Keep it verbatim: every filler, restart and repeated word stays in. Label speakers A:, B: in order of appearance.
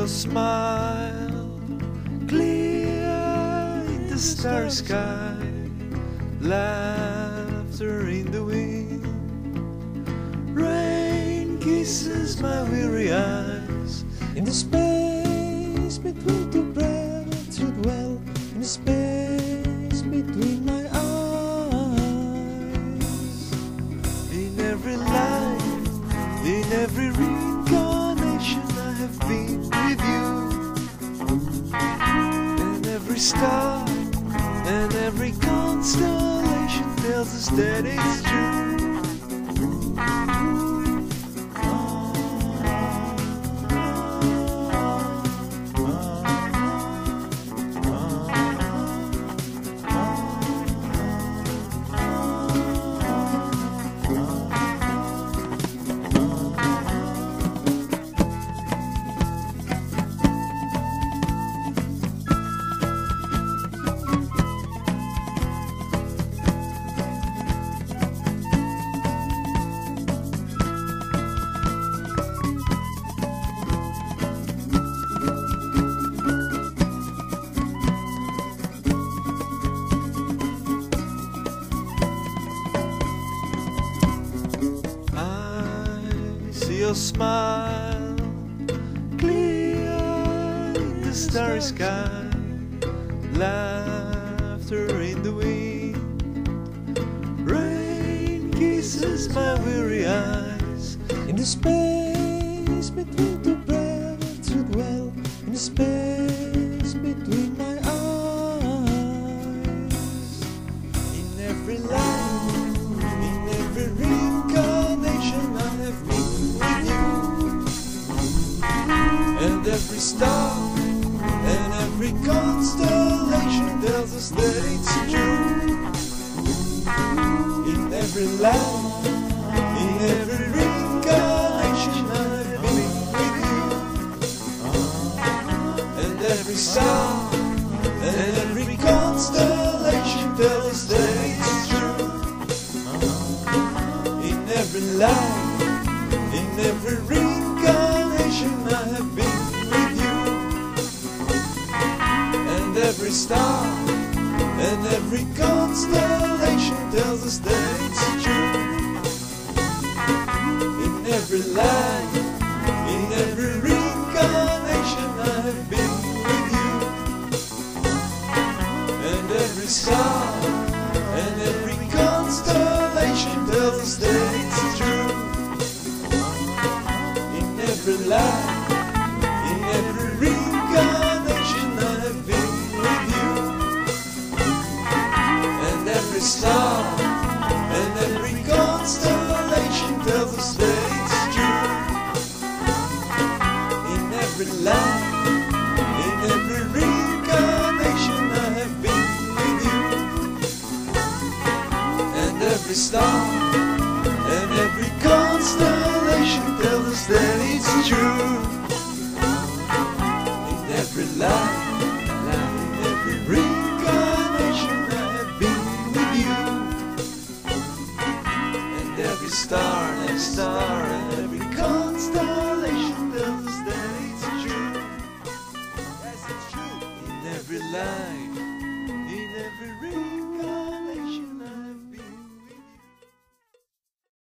A: smile clear in the starry sky, laughter in the wind, rain kisses my weary eyes.
B: In the space between two breaths you dwell, in the space between my eyes.
A: In every life, in every reincarnation I have been with you. And every star and every constellation tells us that it's true. Your smile clear in the starry sky, laughter in the wind, rain kisses my weary eyes.
B: In the space between two breaths you dwell, in the space between my eyes.
A: In every life, in every reincarnation I have been with you. And every star and every constellation tells us that it's true. In every life, in every reincarnation I have been with you. And every star and every constellation tells us that it's true. In every life, in every reincarnation I have been with you. And every star and every constellation tells us that it's true. In every life, in every reincarnation I have been with you. And every star and every constellation tells us that it's true. In every life, in every reincarnation I have been with you. And every star and every constellation tells us that it's true. In every life, in every reincarnation I have been with you. And every star and every constellation tells us that it's true. In every life, in every reincarnation I have been with you. And every star and every star and every constellation tells us that it's true. Yes, it's true. In every life, in every reincarnation